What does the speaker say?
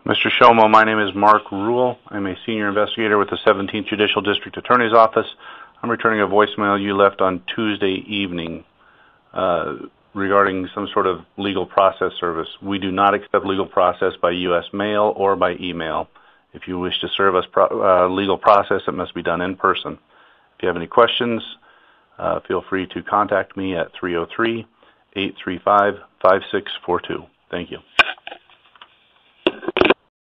Mr. Shomo, my name is Mark Rule. I'm a senior investigator with the 17th Judicial District Attorney's Office. I'm returning a voicemail you left on Tuesday evening regarding some sort of legal process service. We do not accept legal process by U.S. mail or by email. If you wish to serve us legal process, it must be done in person. If you have any questions, feel free to contact me at 303-835-5642. Thank you.